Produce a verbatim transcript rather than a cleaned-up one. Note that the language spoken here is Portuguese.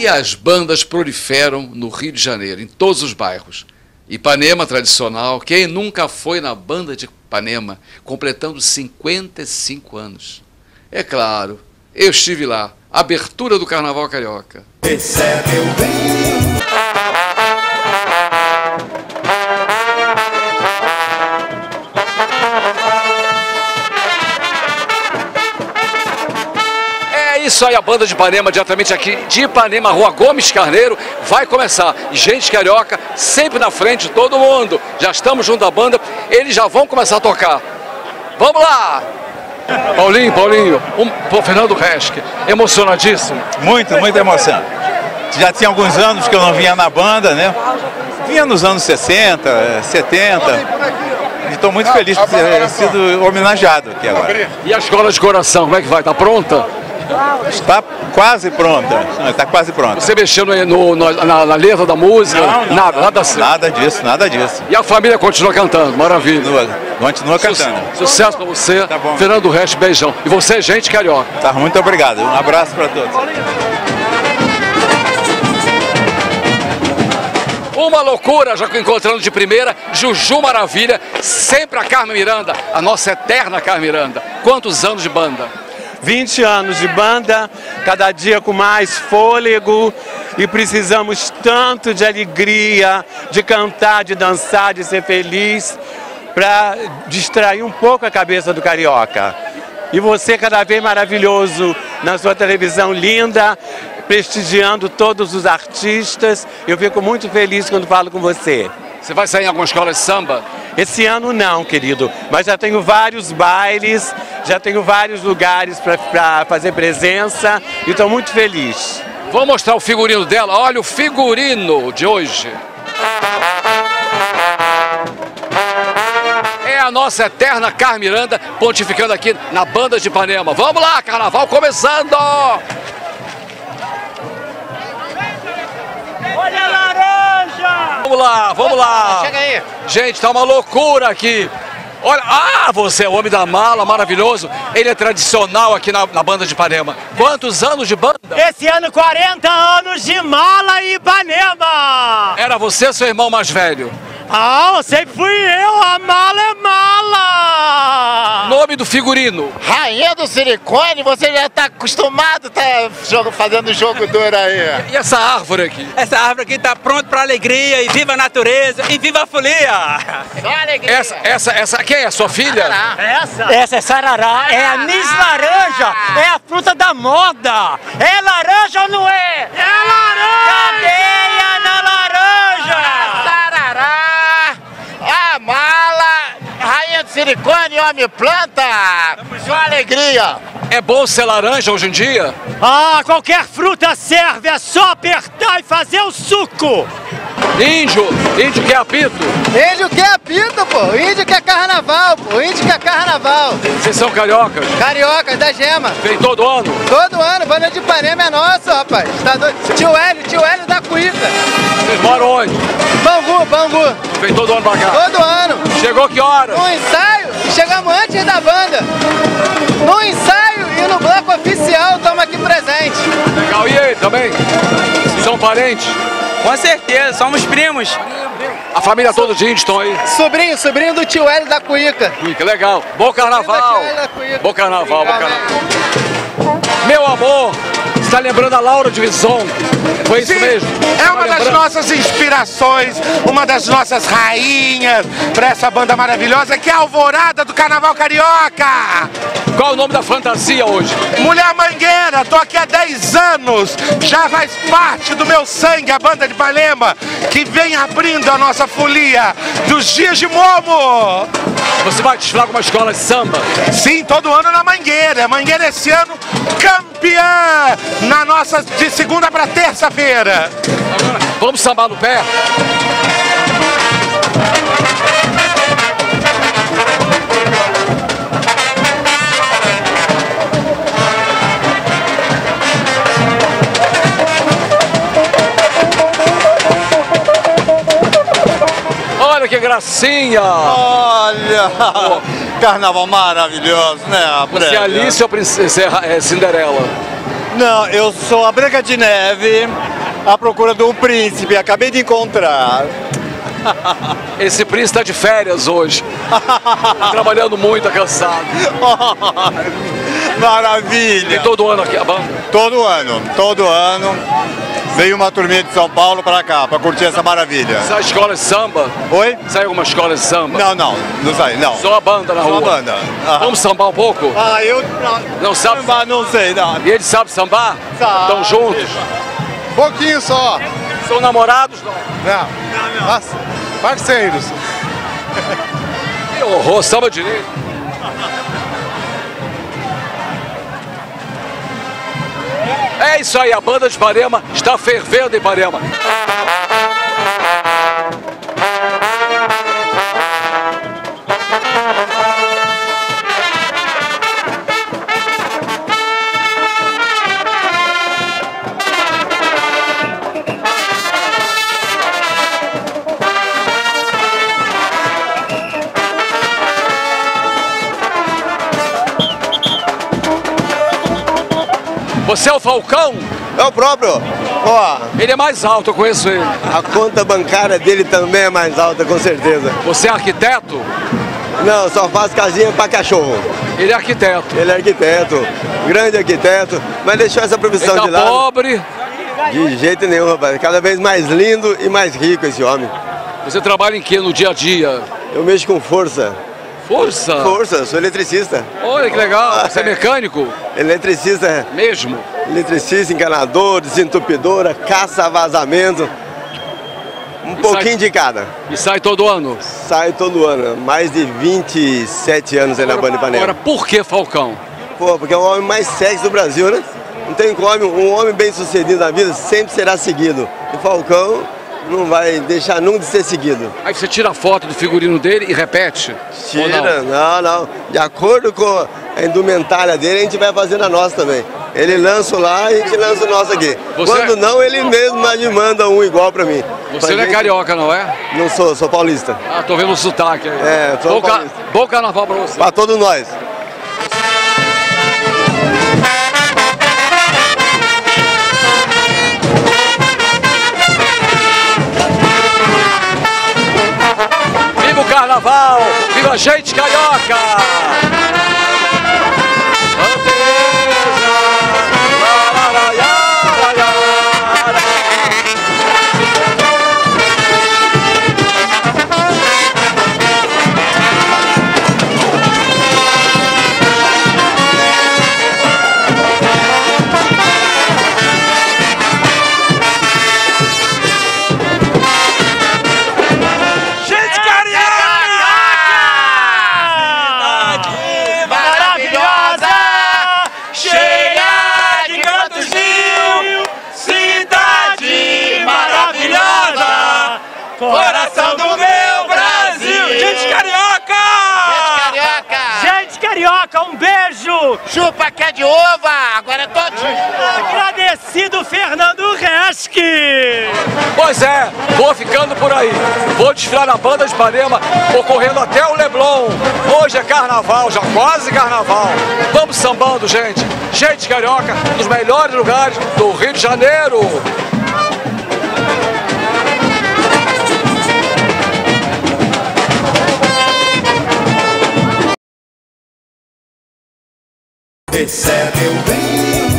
E as bandas proliferam no Rio de Janeiro, em todos os bairros. Ipanema tradicional, quem nunca foi na banda de Ipanema, completando cinquenta e cinco anos? É claro, eu estive lá, abertura do Carnaval Carioca. Recebe o bem. É isso aí, a banda de Ipanema, diretamente aqui de Ipanema, Rua Gomes Carneiro, vai começar. Gente carioca, sempre na frente de todo mundo. Já estamos junto à banda, eles já vão começar a tocar. Vamos lá! Paulinho, Paulinho, um, pô, Fernando Resch, emocionadíssimo. Muito, muita emoção. Já tinha alguns anos que eu não vinha na banda, né? Vinha nos anos sessenta, setenta. E estou muito feliz por ter sido homenageado aqui agora. E a escola de coração, como é que vai? Está pronta? Está quase pronta. Está quase pronta. Você mexeu no, no, no, na, na letra da música? Não, não, nada, não, nada assim. Nada disso, nada disso. E a família continua cantando, maravilha. Continua, continua cantando. Sucesso para você, tá bom. Fernando Resch, beijão. E você, gente carioca. Tá, muito obrigado. Um abraço para todos. Uma loucura, já encontrando de primeira, Juju Maravilha, sempre a Carmen Miranda, a nossa eterna Carmen Miranda. Quantos anos de banda? vinte anos de banda, cada dia com mais fôlego, e precisamos tanto de alegria, de cantar, de dançar, de ser feliz, para distrair um pouco a cabeça do carioca. E você cada vez maravilhoso na sua televisão linda, prestigiando todos os artistas. Eu fico muito feliz quando falo com você. Você vai sair em alguma escola de samba? Esse ano não, querido, mas já tenho vários bailes, já tenho vários lugares para fazer presença e estou muito feliz. Vou mostrar o figurino dela, olha o figurino de hoje. É a nossa eterna Carmen Miranda pontificando aqui na banda de Ipanema. Vamos lá, carnaval começando! Olha a laranja! Vamos lá, vamos lá! Chega aí! Gente, tá uma loucura aqui! Olha, ah, você é o homem da mala, maravilhoso. Ele é tradicional aqui na, na banda de Ipanema. Quantos anos de banda? Esse ano, quarenta anos de mala e Ipanema! Era você ou seu irmão mais velho? Ah, sempre fui eu, a mala é mala! Nome do figurino? Rainha do silicone, você já tá acostumado tá jogo, fazendo jogo duro aí. E essa árvore aqui? Essa árvore aqui tá pronta pra alegria, e viva a natureza, e viva a folia! Só alegria. Essa, essa, essa, quem é? Sua filha? Essa? Essa é sarará, é a Miss Laranja, é a fruta da moda! É laranja ou não é? É laranja! Cadeia na laranja! Sarará, a mala, rainha do silicone, homem planta, só alegria. É bom ser laranja hoje em dia? Ah, qualquer fruta serve, é só apertar e fazer o suco! Índio, índio quer apito? Índio quer apito, pô. Índio quer carnaval, pô. Índio quer carnaval. Vocês são cariocas? Cariocas, da Gema. Vem todo ano? Todo ano, banda de Ipanema é nossa, rapaz. Tá doido? Tio Hélio, tio Hélio da Cuíca. Vocês moram onde? Bangu, Bangu. Vem todo ano pra cá? Todo ano. Chegou que hora? No ensaio, chegamos antes da banda. No ensaio e no bloco oficial, estamos aqui presentes. Legal, e aí, também? São parentes? Com certeza, somos primos. A família toda de índio estão aí? Sobrinho, sobrinho do tio Hélio da Cuíca. Cuíca, legal. Bom carnaval. Bom carnaval, bom carnaval. Meu amor, você está lembrando a Laura de Vison? Foi isso Sim, mesmo? É uma das nossas inspirações, uma das nossas rainhas para essa banda maravilhosa que é a Alvorada do Carnaval Carioca. Qual é o nome da fantasia hoje? Mulher Mangueira, tô aqui há dez anos, já faz parte do meu sangue a banda de Ipanema, que vem abrindo a nossa folia dos dias de Momo. Você vai desfilar com uma escola de samba? Sim, todo ano na Mangueira. Mangueira esse ano campeã na nossa de segunda para terça-feira. Vamos sambar no pé? Olha que gracinha! Olha! Carnaval maravilhoso, né? Você é Alice ou Princesa, é Cinderela? Não, eu sou a Branca de Neve à procura de um príncipe, acabei de encontrar. Esse príncipe está de férias hoje. Tá trabalhando muito, tá cansado. Maravilha! E todo ano aqui a banda? Todo ano, todo ano. Veio uma turminha de São Paulo pra cá, pra curtir essa maravilha. Sai escola de samba? Oi? Sai alguma escola de samba? Não, não, não sai, não. Só a banda na Só rua? a banda. Ah. Vamos sambar um pouco? Ah, eu não, não sabe? Sambar, não sei, não. E ele sabe sambar? Sabe. Estão juntos? Pouquinho só. São namorados? Não. Não, não, não. Parceiros. Que horror, samba direito. É isso aí, a banda de Ipanema está fervendo em Ipanema. Você é o Falcão? É o próprio. Ó, ele é mais alto, eu conheço ele. A conta bancária dele também é mais alta, com certeza. Você é arquiteto? Não, só faço casinha para cachorro. Ele é arquiteto? Ele é arquiteto, grande arquiteto, mas deixou essa profissão ele tá de lado. Pobre? De jeito nenhum, rapaz. Cada vez mais lindo e mais rico esse homem. Você trabalha em que no dia a dia? Eu mexo com força. Força? Força, sou eletricista. Olha que legal, você é mecânico? Eletricista. Mesmo? Eletricista, encanador, desentupidora, caça-vazamento. Um e pouquinho sai... de cada. E sai todo ano? Sai todo ano. Mais de vinte e sete anos aí na banda Ipanema. Agora, por que Falcão? Pô, porque é o homem mais sexy do Brasil, né? Não tem como, um homem bem sucedido na vida sempre será seguido. E Falcão não vai deixar nunca de ser seguido. Aí você tira a foto do figurino dele e repete? Tira, não? não, não. De acordo com a indumentária dele, a gente vai fazendo a nossa também. Ele lança lá e a gente lança o nosso aqui. Você... Quando não, ele mesmo me manda um igual pra mim. Você pra não gente... é carioca, não é? Não sou, sou paulista. Ah, tô vendo o sotaque aí. É, tô bom, paulista. Ca... bom carnaval pra você. Pra todos nós. Viva o carnaval! Viva a gente carioca! Coração do meu Brasil! Gente carioca! Gente carioca! Gente carioca, um beijo! Chupa que é de ova! Agora é todinho! Agradecido Fernando Resque! Pois é, vou ficando por aí. Vou desfilar na banda de Ipanema, vou correndo até o Leblon. Hoje é carnaval, já quase carnaval. Vamos sambando, gente. Gente carioca, um dos melhores lugares do Rio de Janeiro. Esse é meu bem.